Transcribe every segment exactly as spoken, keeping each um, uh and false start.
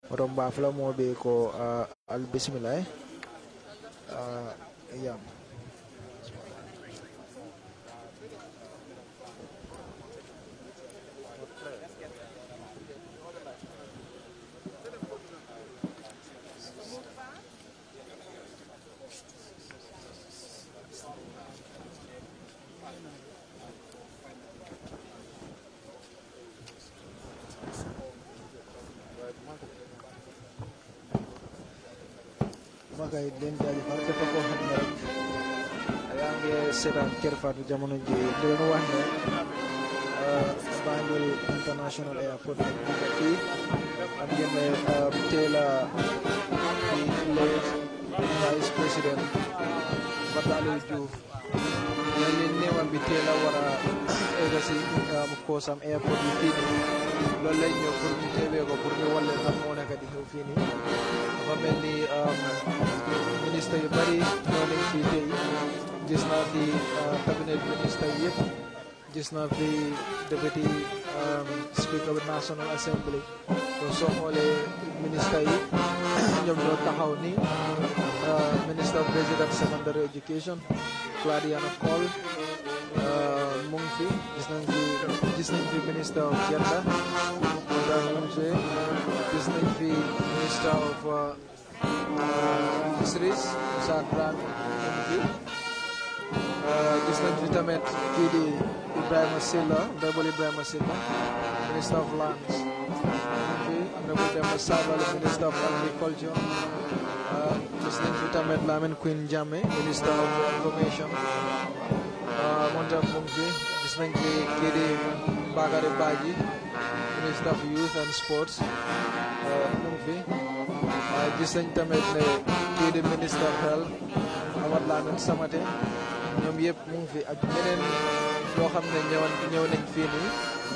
Romba fla mo be ko uh, al bismillah uh, yeah. Makay den jaji far ke ko xamne rek yaa ngi seetaan Kër Fatou jamono ji di leen wax ne Banjul International Airport bi fii am ngeen ne tey la di late vice président Batalil Diouf ne leen néewam bi tey la war a egga si koosam airport bi fii nii loolu lañ ñëw pour ñu teewee ko pour ñu wan leen lan moo nekk di xew fii nii dafa mel ni ministre yu bari ñoo nañ fii tey gis naa fi cabinet ministre yëpp gis naa fi deputy speaker of National Assembly donc soo xoolee ministre yi ñoom ñoo taxaw ni minister of President Secondary Education Claudiana Cole mu ngi fi gis nañ fi gis nañ fi minister of Gender gis nañ fi minister of Fisheries Moussa Dramé mu ngi fi gis nañ fi tamit kii di Ibrahima Silla Honorable Ibrahima Silla Minister of Lands fi Honorable Demba Sabally Minister of Agriculture gis nañ fi tamit Lamin Queen Jammeh Minister of Information moom tam mu ngi fi gis nañ fi kii di Bakary Badji Minister of Youth and Sports mu ngi fi gis nañ tamit ne kii di Minister of Health Amadou Lamine Samaté ñoom yëpp mu ngi fi ak ñeneen yoo xam ne ñëwoon ñëw nañ fii nii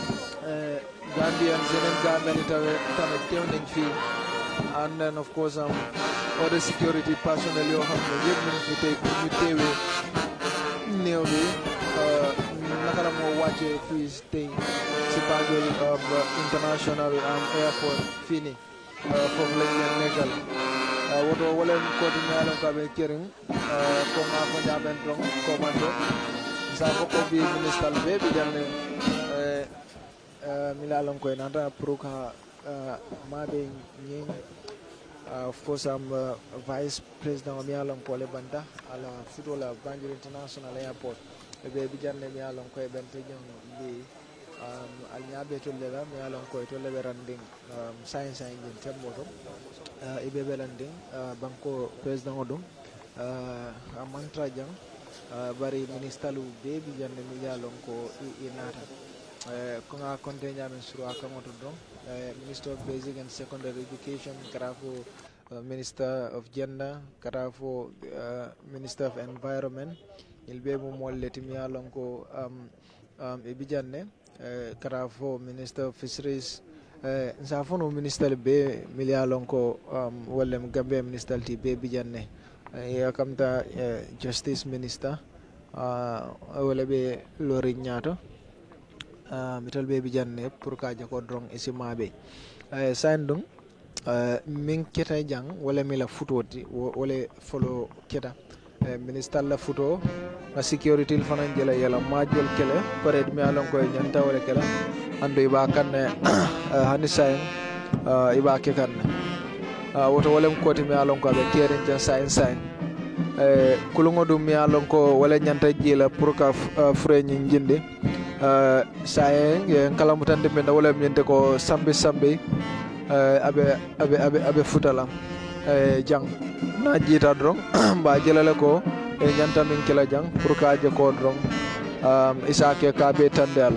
Gambians yeneen Gambian yi tamit teew nañ fii and then of course am other security personnel yoo xam ne yëpp ñu ngi fi tey pour ñu teewee néew bi naka la moo wàccee fii tey si Banjul International Airport fii nii foofu lañ leen nekkal woto wolen koti nyalon ka be kering ko ma ko jaben dong komando sa ko ko bi minister be bi janne eh milalon ko nanta pro ka ma be nyin of course am vice president mi alon pole banda ala futola Banjul International Airport be bi janne mi alon ko ben te jom bi um al nyabe to lela mi alon ko to lebe randing um science engine temboto uh, ibe belanding uh, banko president odum uh, amantra jang uh, bari ministalu be bi janne mi alon ko i, i nata uh, ko nga konte nyamen suru akamoto don uh, minister of basic and secondary education karafo uh, minister of gender karafo uh, minister of environment ilbe mo molleti mi alon ko um um e bi janne Uh, karafo minister of fisheries uh, nsafono minister be milialon ko um, wallem Gambia minister ti be bijanne uh, ya kamta uh, justice minister uh, wala be lori nyato uh, mital be bijanne pour ka jako drong isimabe uh, sandung uh, min keta jang wala mila futoti wala follow keta uh, minister la futo na security il fanan jela yala majol kele pare mi alon ko nyanta wala kala ando iba kan hani say iba ke kan woto wolem koti mi alon ko be keren ja say say e kulungo dum mi alon ko wala nyanta jela pour ka freñi jinde say en kala mutande men wala nyante ko sambe sambe abe abe abe abe futala e jang na jita drong ba jelale ko e ñanta min kila jang pour ka je ko drong um, isa ke ka be tandel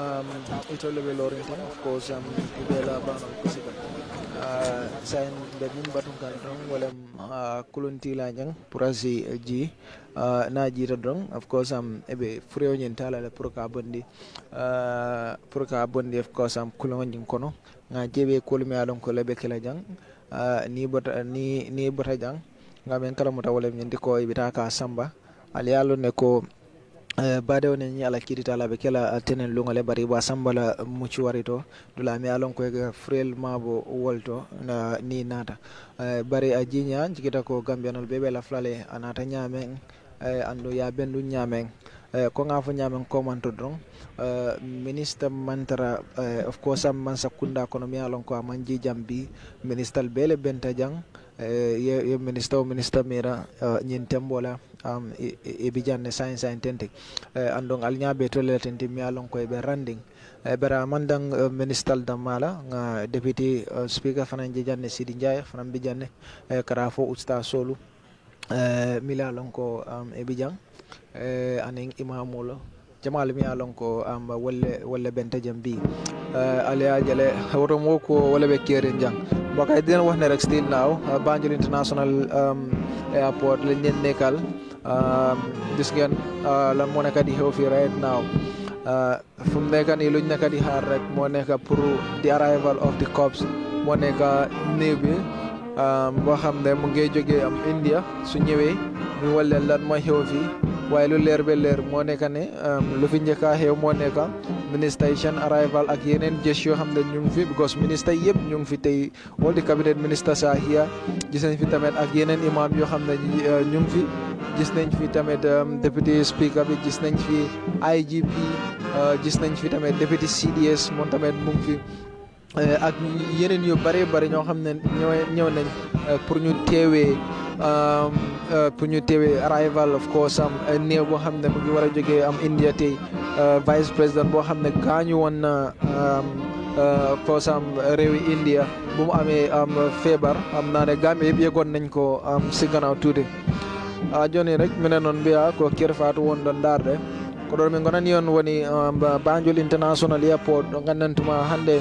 um, ito lebe Lorentin, of course, um, ibela bano kusika. Uh, sain be min batun kan don wala uh, kulunti la jang purasi ji uh, na jita don of course am um, ebe fureo nyen tala le pour ka bondi uh, pour ka bondi of course am um, kulon jing kono nga jebe kulmi alon ko lebe kala jang uh, ni bota ni ni bota jang nga men kala mota wala nyen ko ibita ka samba ali yalo ne ko Uh, bade woni ni ala kirita ala be kala tenen lungale bari ba sambala muci warito dula mi alon ko ga frel mabo wolto na ni nata uh, bari a jinya jikita ko gambianol bebe la flale anata nyamen uh, ando ya bendu nyamen uh, ko nga fo nyamen ko man to don uh, minister mantara uh, of course am man sakunda kono mi alon ko manji jambi minister bele benta jang uh, ye, ye minister o minister mira uh, nyin tembola um e, e bijanne science and tente uh, andong alnyabe to le tente mi alon ko be randing uh, bara mandang uh, minister damala nga deputy uh, speaker fanan janne Sidi Ndiaye fanan bijanne uh, karafo usta solu uh, mi alon ko um, e bijang uh, anen imamulo jamal mi alon ko am um, wolle wolle benta jambi uh, ale ajale woto moko wala be kere jang bakay den wax ne rek still now uh, Banjul International um, airport le ñen nekkal um, gis ngeen uh, lan moo nekk di xew fii right now uh, fu mu nekk nii luñ nekk di xaar rek moo nekk pour the arrival of the cops moo nekk néew bi um, boo xam ne mu ngi jógee am India su ñëwee ñu wal leen lan mooy xew fii waaye lu leer ba leer moo nekk ne um, lu fi njëkk a xew moo nekk ministration arrival ak yeneen jës yoo xam ne ñu ngi fi because ministre yëpp ñu ngi fi tey all the cabinet ministers are here gis nañ fi tamit ak yeneen imam yoo xam ne ñu ngi fi gis nañ fi tamit um, deputy speaker bi gis nañ fi I G P uh, gis nañ fi tamit deputy C D S moom tamit mu ngi fi uh, ak yeneen yu bare bare ñoo xam ne ñëw ñëw nañ uh, pour ñu teewee um, uh, pour ñu teewee arrival of course am um, néew boo xam ne mu ngi war a jógee am India tey uh, vice président boo xam ne gaañu woon na um, uh, for am réewi India bu mu amee am um, feebar am naa ne Gambie yëpp yëgoon nañ ko um, si gannaaw tuuti a joni rek minen noon mbiya ko kerfatu won ɗon darde ko ɗon min gonani on woni um, Banjul International Airport ɗo gandantuma hande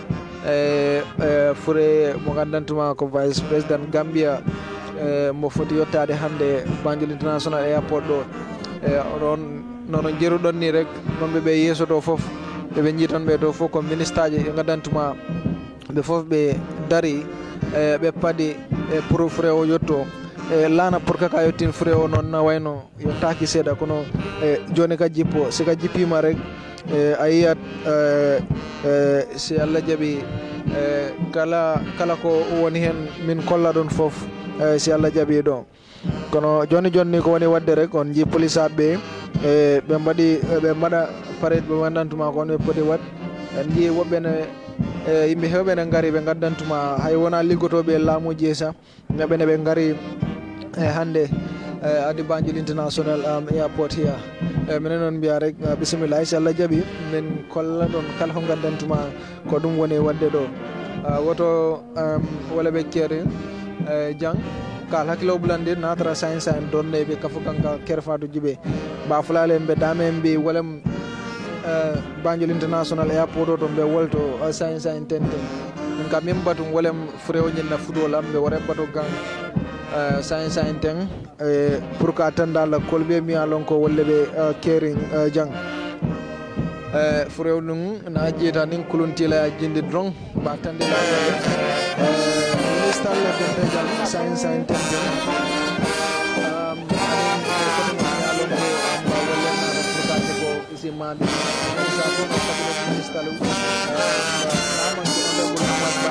e e fure mo gandantuma ko vice président Gambia e mo foti yettade hande Banjul International Airport ɗo e oɗon nono jeeruɗon ni rek nomɓe ɓe yeeso to foof ɓeɓe jiitan ɓe to fof ko ministre aji e gandantuma ɓe foof ɓe dari e ɓe paadi e pour fure o yetto e lana pour que ka yettin fure o noon na wayno yottaki seeɗa kono e joni ka jippo sika jippima rek e a yiyat e si Allah jaaɓi e kala kala ko woni hen min kolla ɗon foof e si Allah jaaɓi ɗo kono joni joni ko woni wadde rek on jii police aɓe e ɓe mbaɗi ɓe mbaɗa parade ɓe gandantuma ko on ɓe poti wat en jii woɓɓe ne e yimɓe hewɓe ne gaari ɓe gandantuma hay wona liggotoɓe laamuji e sa neɓe ne ɓe gaari e hande uh, adi Banjul International um, Airport here uh, minen noon mbiya rek uh, bisimilla so Allah jaaɓi min kolla ɗon kala ko gandantuma ko ɗum woni wadde ɗo uh, woto um, wala ɓe keeri uh, jang kal hakkilo ɓulandi natara sain sain donne ɓe kafo kanka kerfatuji ɓe mba fulale ɓe dame mbi walam uh, Banjul International Airport o to ɓe wolto uh, sain sain tenten min ka min batum walem fure o ñinna fuɗolam ɓe wara bato gang Uh, sain sain ten uh, pour que attendala kolbe mi alon ko wolle be uh, caring uh, jang uh, furew nun na jeta nin kuluntila jindi drong ba tandila uh, minister la bente jang sain sain ten ten um ko mi alon ko amba wolle na pour que ko isi mandi sa ko ko cabinet minister lu na man ko ndo ko ma ba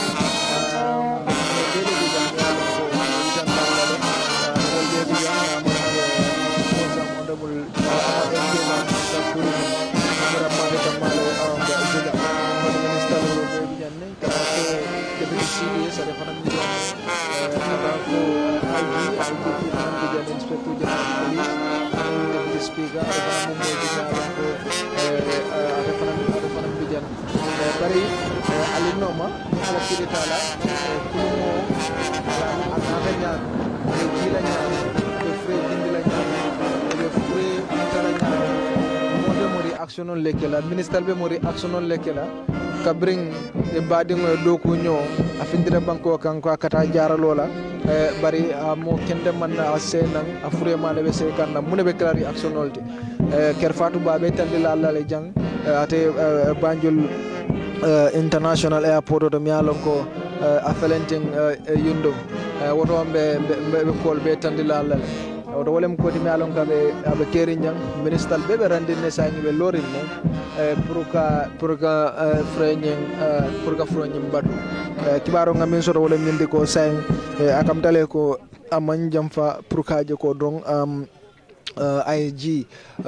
bari alinoma ala kiritala kulumo ala anata ñaan e jila ñaan e fre dindi la ñaan e fre antara ñaan mo de mori action action on lekela minister be mori action on lekela kabring e badingo do ko nyo afindira banko kanko akata jara lola e bari mo kende man asenan afure male be se kanna mune be klari action olde e ker fatou babe tande la la le jang ate banjul international airport to mi alon ko a felenting yundo woto be be kol be tande la la oto wolem ko mi alon ka be abe keri jang minister be be randine sangi be lorin mo pour ka pour ka freñen pour ka freñen badu kibaro ngamin soto wolem nyindi ko sang akam tale ko aman jam fa pour ka je ko don am I G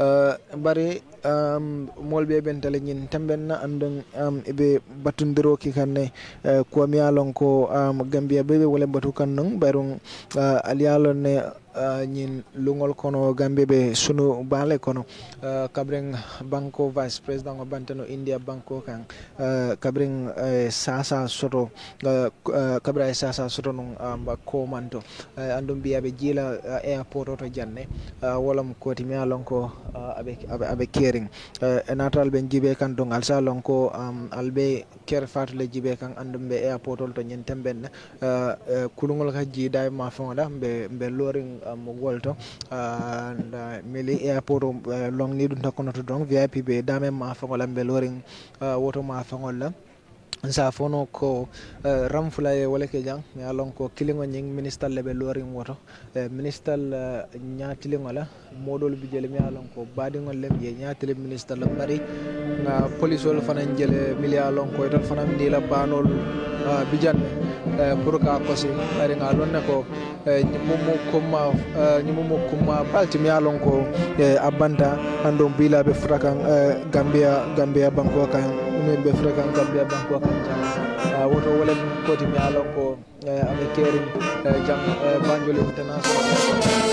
bari um molbe ben tale nyin tambenna andon um ebe batundiro ki kanne ko mi alon ko um Gambia bebe wala batu kan non barun alialo ne ñin lungol kono Gambia be sunu bale kono kabring banko vice president of bantano India banko kan kabring sasa soto kabra sasa soto non amba ko manto andum biya be jila airport to janne wolam ko ti mi alon ko abe abe kering enatal ben jibe kan don alsa lon ko albe ker fatle jibe kan andum be airport to nyen temben kulungol ka ji day ma fonda be be loring mo golto and mili airport long ni dun takono to don V I P be dame ma fongola be loring woto ma fongola sa fono ko ramfula e wala ke jang mi alon ko kilingo nying minister lebe loring woto minister nyaatilingo la modol bi jele mi alon ko badingo lem ye nyaatile minister la bari na police wol fana jele mi alon ko tan fana ndi la banol bijanne pour ka ko si bari nga lon ne ko nyumumo kuma nyumumo kuma balti mi alon ko abanda ando bila be frakan Gambia Gambia banko kan min be frakan Gambia banko kan woto wala ko ti mi alon ko ame kering jang banjol international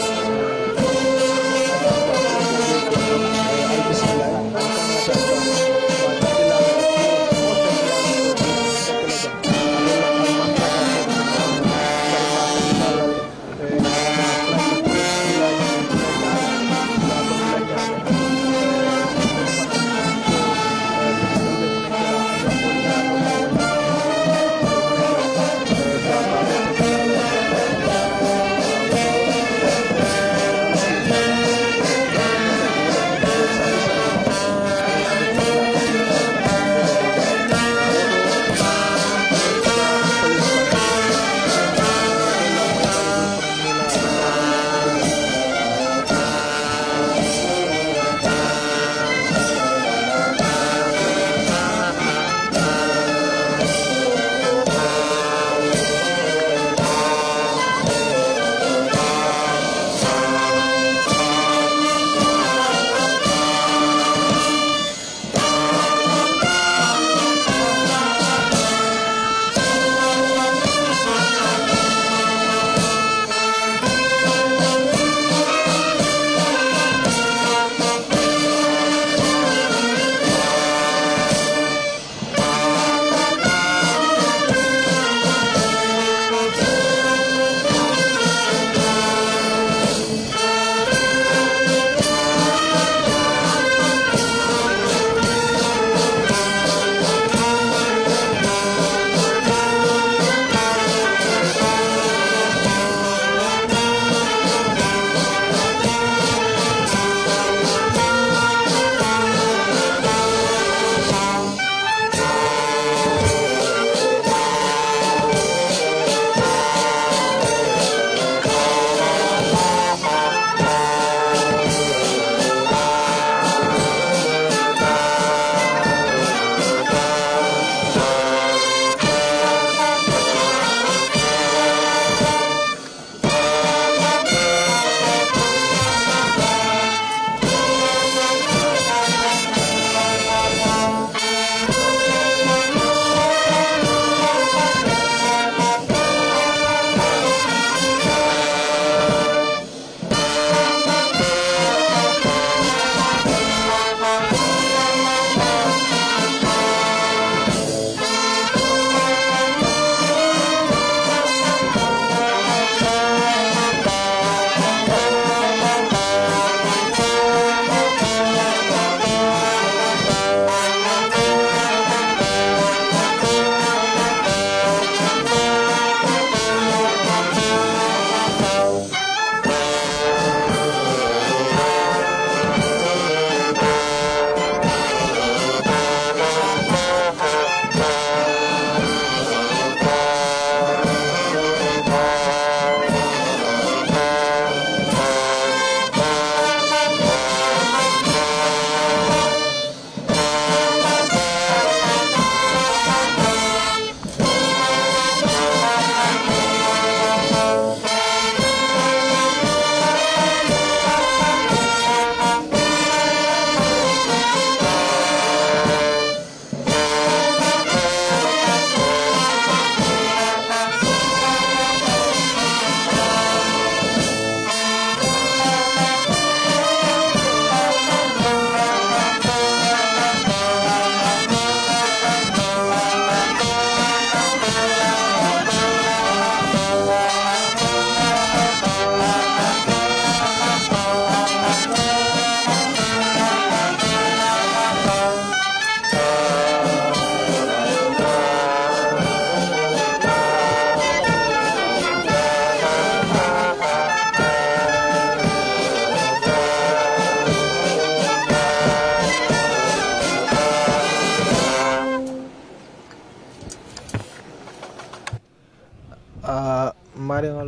uh, maringol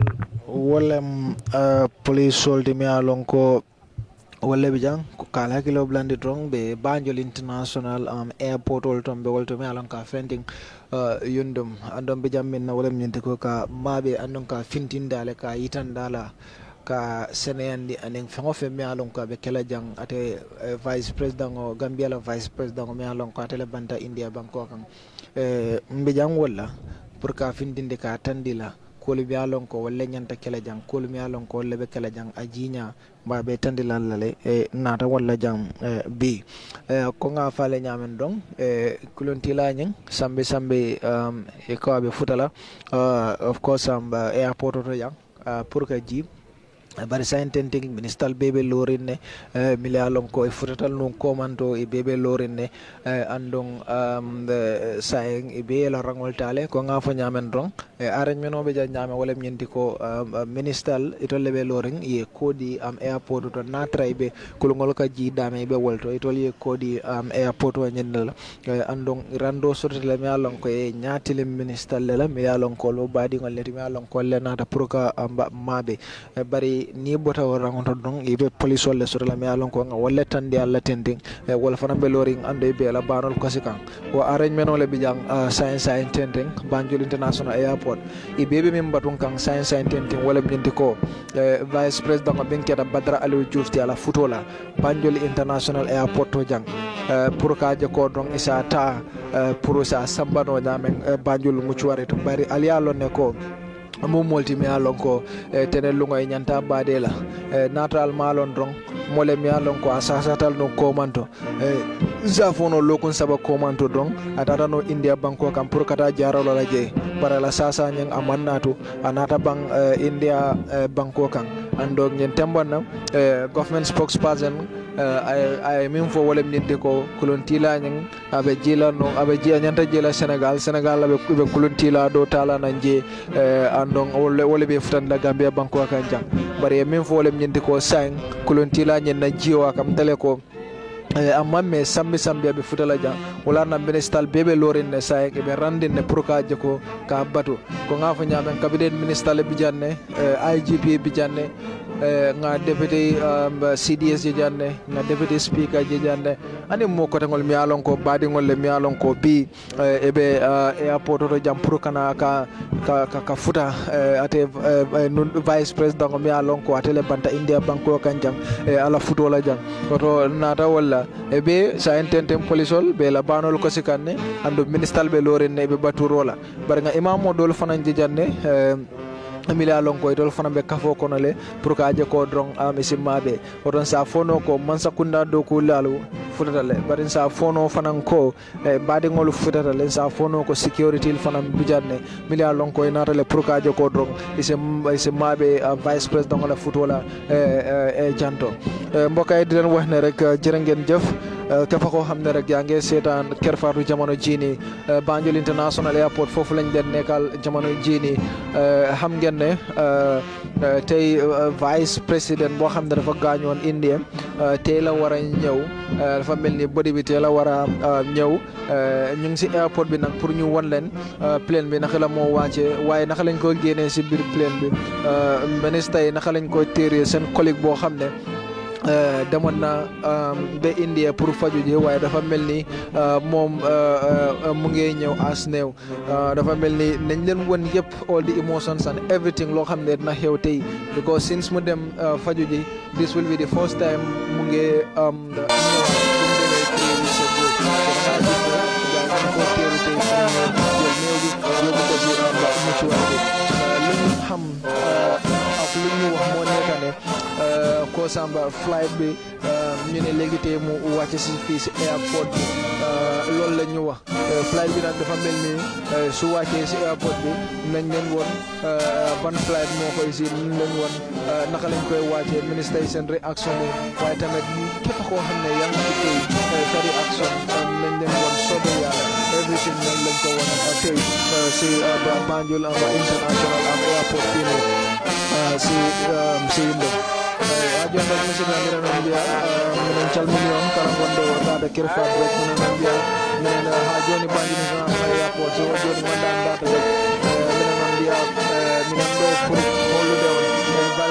wolem uh, police soldi mi alon ko walla ɓe jang ko kala hakkilo blandi ton ɓe Banjul International um, airport ol ton ɓe wolto mi alon ka fending uh, yundum andon ɓe jam min na wolem ñinti ko ka maɓe andon ka fintindale ka yitandala ka seneyandi anen fengo fe mi alon ko ɓe kela jang ate uh, vice président o Gambia la vice président o mi alon ko atele banta India banko kan uh, mɓe jang walla pour ka findinde ka tandila kolu mi alon ko walla ñanta kela jang kolu mi alon ko walla ɓe kela jang a jiña mba ɓe tandilallale e nata walla jang e, bi e, ko nga fale ñamen don e kulontilañing sambe sambe um, e kawaɓe futala uh, of course um, uh, airport oto jang uh, pour que jib bari sayin tenting ministal bebe lorinne uh, mili alon ko e futatal nun komanto e bebe lorinne uh, andon um, sayin e be la rangol tale ko nga fo nyamen don e arrange menobe ja nyame wala nyenti ko um, uh, ministal itolle be loring ye kodi am um, airport to natra be kulngol ka ji dame be wolto itolle ye kodi am um, airport wa nyendal uh, andon rando sortele mi alon ko e nyatile ministal la mi alon ko lo badi ngol leti mi alon ko le nata pour ka um, mabe uh, bari ni bota rangonto don ibe police wala sur la mi alon ko wala tandi alla tending e wala fana be loring ande be la banol kasikan wo arrangement wala bi jang uh, science science tending Banjul International Airport ibe be min batun kan science science tending wala binti ko uh, vice president ben keda Badra Aliou Diouf ti ala futola Banjul International Airport to jang uh, pour ka je ko don isa ta uh, pour sa sambano nyamen uh, Banjul muchuare to bari ali alon ne ko mo molti mi alon ko e tene lungo e nyanta badela e natural malon drong mole mi alon ko asasatal no komanto e zafono lokon saba komanto drong atata no India banko kam pour kata jaralo la je para la sasa nyang amannatu anata bang uh, India uh, banko kan andok nyen tembonna uh, government spokesperson Uh, ay ay min fo wala min ko kulontila nyang abe jila no abe jia nyanta jila Senegal Senegal abe be kulontila do tala nanje uh, andong wala wala be futan la Gambia banko kan jang bari min fo wala min ko sang kulontila nyen na jiwa kam tele ko Eh, amma me sambi sambi abe futala jang wala na ministal bebe lorin ne say ke be randin ne proka jeko ka batu ko ngafa nyamen cabinet ministal bi janne eh, I G P bi janne eh, nga deputy um, C D S je janne nga deputy speaker je janne ani mo ko tangol mi alon ko badi ngol le mi alon ko bi eh, ebe uh, airport to jam pro kana ka ka ka, ka futa eh, ate eh, nun vice president mi alon ko atele banta India banko kan jang eh, ala futola jang to nata wala ebe sa ententen polisol be la banol ko sikanne ando ministal be loren ne be baturola bar nga imam mo dol fanan je janne eh, amila lon ko dol fana be kafo kono le pour ka je ko drong am simmabe oton sa fono ko man sakunda do ko lalu futata le barin sa fono fanan ko e bade ngol futata le sa fono ko security fanan bijanne mila lon ko nata le pour ka je ko drong isim simmabe vice president la futola e e janto mbokay di len wax ne rek jere ngeen jëf kefa ko xamne rek yaa ngi seetaan Kerfatu jamono jini Banjul International Airport foofu lañ den nekkal jamono jini xam ngeen ne tey vice président boo xam ne dafa gaañoon India tey la war a ñëw dafa mel ni body bi tey la war a ñëw ñu ngi si airport bi nag pour ñu won leen plane bi naka la moo wàcce waaye naka lañ ko génnee si biir plane bi ministre yi naka lañ ko téeree seen collègue boo xam ne Uh, demoon na um, ba India pour faju ji waaye dafa mel ni uh, moom uh, uh, mu ngi ñëw as néew uh, dafa mel ni nañ leen won yëpp all the emotions and everything loo xam ne dina xew tey because since mu dem uh, faju ji this will be the first time mu ngi um, xam ak lu ñu wax moo nekk ne ko samba flight bi ñu ne léegi tey mu wàcc si fii si airport bi loolu la ñu wax flight bi nag dafa mel ni su wàccee si airport bi nañ leen woon ban flight moo koy si nañ leen woon naka lañ koy wàccee ministre yi seen réaction yi waaye tamit képp koo xam ne yaa ngi ci tey sa réaction nañ leen woon soobee yàlla everything nañ lañ ko woon tey si Banjul International Airport fii nii si si Yindum ajonda musidɓe mbiɗa noon mbiya minen calmini on kala gonɗo dada Kerfat rek minen noon mbiya minen ha joni Banjul International Airport so joni gonɗa data rek minen noon mbiya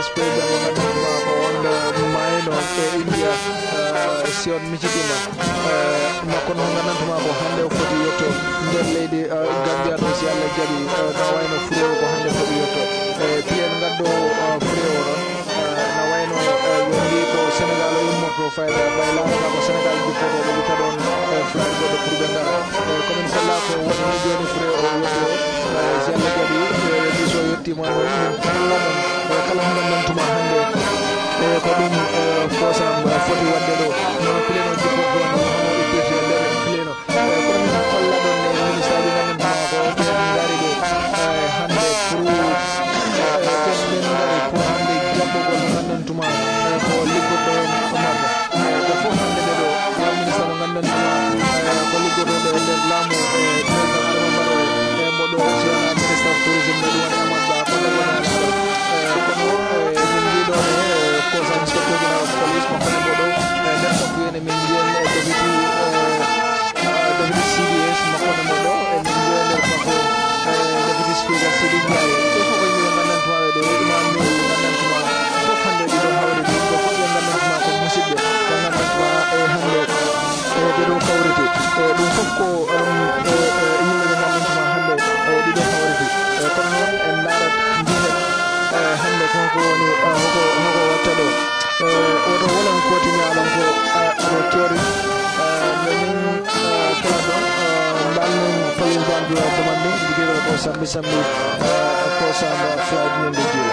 vice president mo ngandantuma ko wonde mayno e India Sion Michitima makkono ngandantuma ko hande o foti yetto nder leydi Gambia to si Allah jaɓi na wayno fure ko hande foti yetto e piyen gaddo fure o ɗon na wayno yondi ko Sénégal o immorto fayda bay laata ko Sénégal jippoto ɓe jippa ɗon flight goɗɗo pour ɓe ngara komin kala ko woni joni fure o yetto si Allah jaɓi so yettima noon min kala ɗon kala ko ngandantuma hande ko ɗum kosam foti wadde ɗo no pileno jippoto no hono ittete nder pileno kono min kolla ɗon e ministre ji ngandantuma ko ɓen ngari ɗo hande pour ɓen ɓen ngari pour hande jaɓɓogol mo ngandantuma ko liggoɗɗo mabɓe ɓe fof hande ɓe ɗo ministre mo ngandantuma ko liggotoɗo e nder laamu président Adama Barrow e moɗo sona ministre of tourisme ɓe ɗum woni Amadou Ba kono woni kono min mbiɗo e kosa inspecteur général of police mo kone moɗo nder kanko ene min mbiyen deputy deputy C D S mo kone moɗo e min mbiya nder kanko deputy speaker Sidi Ndiaye ɓe fof ko yimɓe nganndantumaɓe ɗo imam mairie nganndantumaa fof hande ɗiɗo hawri ɗum ɓe fof ɓe nganndantumaa ko musidɓe ɓe nganndantumaa e hande ɓe ɗo kawriti ɗum fof ko yimɓe ɓe nganndantumaa hande ɗiɗo hawriti kono noon en laarat mbihen hande konko woni hoko hoko watta ɗo oto wolan kotimi alon ko aɗo keeri no min kala ɗon mbalmin falil bandu demande jigiɗo ko sambi sambi ko samba flight ñande jiila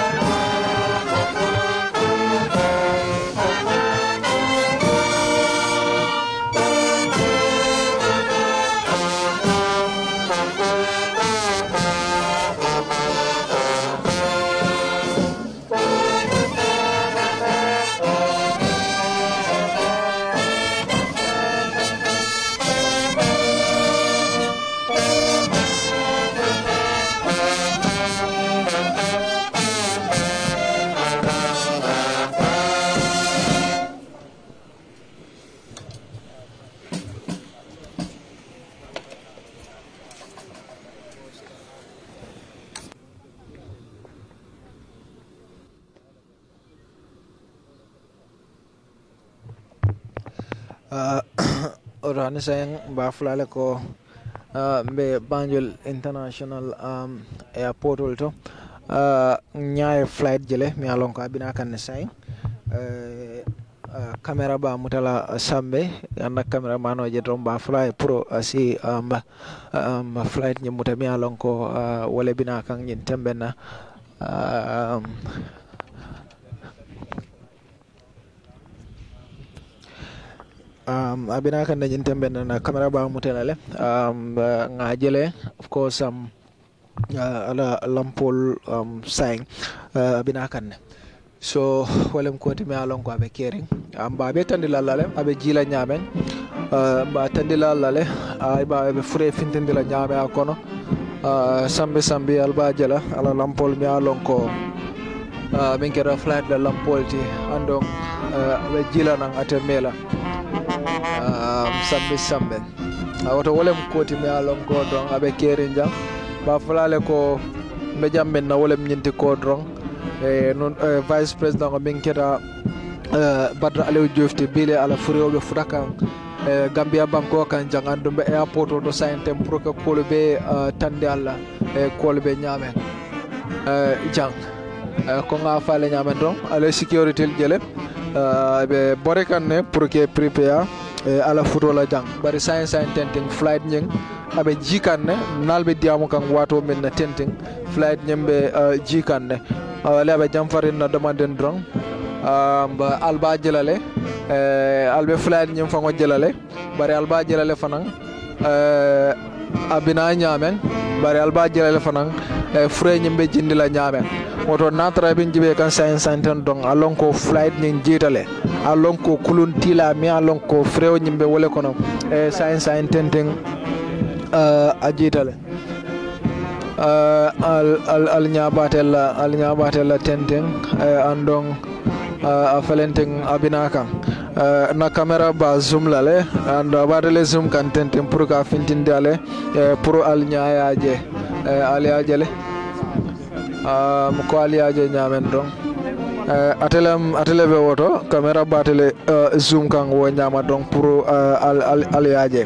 rani sayang ba fulale ko be Banjul International um, Airport to uh, nyaay flight jele mi alon ko abina kan say uh, uh, camera ba mutala sambe anda camera mano je drom ba fly pro uh, si um, um, flight nyi muta mi alon ko uh, wala bina kan nyin tembena uh, um, um abina kan dañin tembe na camera ba mutelale um nga jele of course um uh, ala lampol um saying uh, abina kan so walem ko timi alon ko abe kering am ba be tandila lale abe jila nyamen uh, ba tandila lale ay ba be fure fintindila nyame akono uh, sambe sambe alba jela ala lampol mi alon ko uh, ben kera flight la lampol ti andong uh, be jila nang atemela um, sambe sambe awoto wolem koti mi alon ko don abe keri jam ba fulale ko be jambe na wolem nyinti ko don e non uh, vice president ko ben keta uh, Badra Aliou Jofte bile ala furiyobe fudaka uh, Gambia banko kan jangandu be airport do sayentem pour que ko be uh, tande alla e ko be nyame uh, jang uh, ko nga faale nyame don ala sécurité jele uh, be bore kan ne pour que prepare e ala futo la jang bari science and tenting flight nyeng abe jikanne nalbe diamu kan wato men na tenting flight nyembe uh, jikanne wala uh, be jamfarin na demanden drong um, ba alba jelale uh, albe flight nyem fango jelale bari alba jelale fanan uh, abina nyamen bari alba jelale fanan uh, fure nyembe jindila nyamen moto natra bin jibe kan science and tenting alon ko flight nyen jitale alon ko kulun tila mi alon ko frew nyimbe wole kono e science and tenting uh, ajitale uh, al al al nyabatel al nyabatel tenting uh, andong uh, afalenteng abinaka uh, na camera ba zoom lale and abadele zoom kan tenting pour ka fintindale uh, pour al nyaaje uh, al yaajele um, ko al yaaje nyamen don atelem atele be woto camera batele zoom kan wo nyama donc pour al al aliaje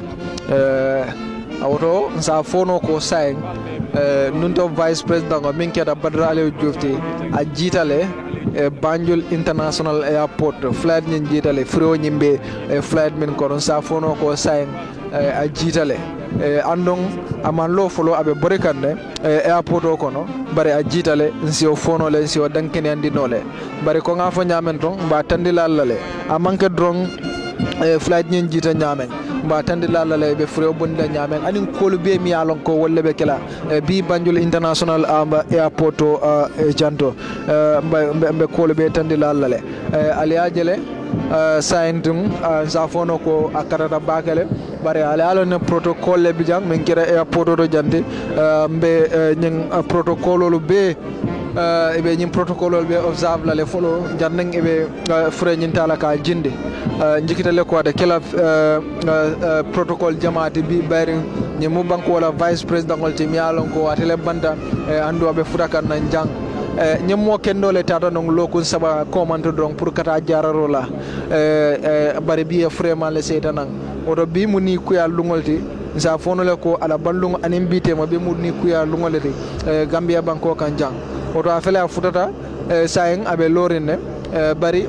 auto sa fono ko say nunto vice president ko min keda badrale jofti a jitale Banjul International Airport flight nyin jitale fro nyimbe flight min ko sa fono ko say a jitale andong aman lo folo abe borikande airport o kono bare a jitale nsi o fono le nsi o dankene andi nole bare ko nga fo nyamen ton ba tandi lalale amanke drong flight nyin jita nyamen ba tandi lalale be fro bonda nyamen anin kolu be mi yalon ko wolle be kala bi Banjul International Airport o janto be kolu be tandi lalale ali ajele saintum sa fono ko akarata bakale bare ala ala ne protocole le bijang men kira airport do jante mbe nyin protocole lu be e be nyin protocole be observe la le follow janning e be fure nyin tala ka jinde njikita le ko de kala protocole jamaati bi bare nyi mu banko wala vice president ngol tim yalon ko atele banda ando be furakan nan jang ñem mo kendo le tata non lokun saba comment donc pour kata jararo la bari bi vraiment le seytanan odo bi mu ni kuya lungolti sa fono le ko ala ballung anim bite mo be mu ni kuya lungolti Gambia banko kan jang odo afela futata sayeng abe lorine bari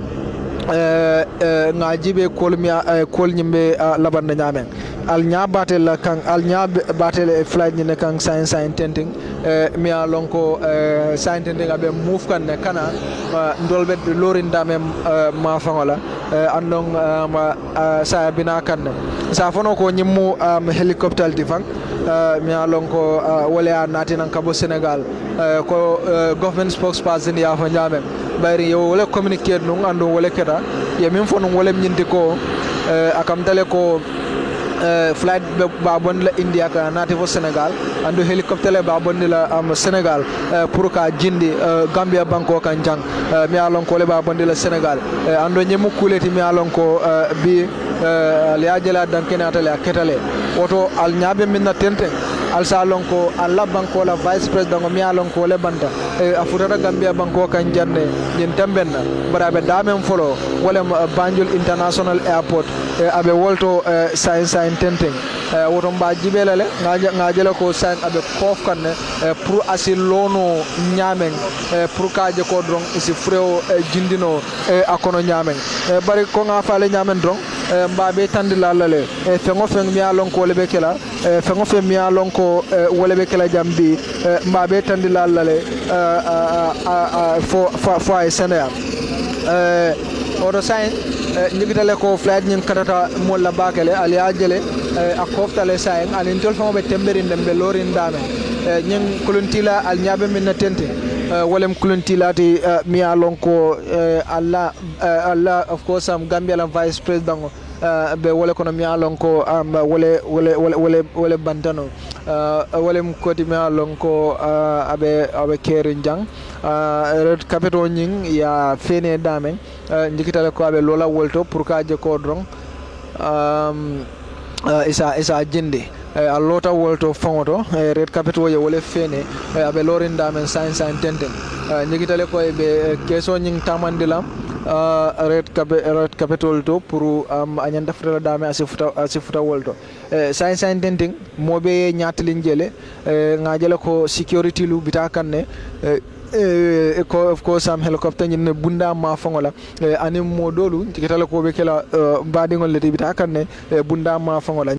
nga jibe kolmia kol nyimbe labanda nyamen al nya batel kan al nya batel flight ni kan science science tenting mi alonko science tenting abe move kan ne kana ndolbe lorinda mem ma fangola andong sa bina kan sa fono ko nyimmu helicopter tifang mi alonko wala nati nan kabo Senegal ko government spokesperson ya fa nyamen bayri yo wala communiquer nung ando wala keda ye min fonu wala nyindi ko akam tale ko flight ba bon la India ka nati fo Senegal ando helicopter le ba bon la am Senegal pour ka jindi Gambia banko kan jang mi alon ko le ba bon la Senegal ando nyemu kuleti mi alon ko bi le ajela dan kenata le ketale oto al nyabe minna tenten al salon ko alla banko la vice president mi alon ko le banta afutata Gambia banko kan janne nin tembenna barabe damen folo wala Banjul International Airport abe wolto science science tenten woto mba jibelale ngajela ko science abe kof kan pour asil lono nyamen pour kaje ko drong isi freo jindino akono nyamen bari ko nga fale nyamen drong mba be tandila lale fengo feng mi alon ko lebe kala fengo feng mi alon ko wala be kala jambi mba be tandila lale fo fo ay sena odo sain nyigitale ko flight nyin katata molla bakale ali ajele a koftale sain alin tol famo be temberin dembe lorin dame nyin kuluntila al nyabe min na tente walem kuluntilati mi alon ko alla alla of course am Gambia la vice president be wala kono mi alon ko am wala wala wala wala bantano walem koti mi alon ko abe abe kerin jang red capital nyin ya fene damen njikitale ko abe lola wolto pour ka je ko drong isa isa jinde a lota wolto fongoto red capital ye wole fene abe lorinda men science and tenten njikitale ko be keso nyin tamandilam red red capital to pour am anyanda frela dame asifuta asifuta wolto science and tenten mobe nyaatlin jele ngajele ko security lu bitakanne e ko of course am helicopter nyin bunda ma fangola anim modolu tiketala ko be kala badingol le tibita kanne bunda ma fangola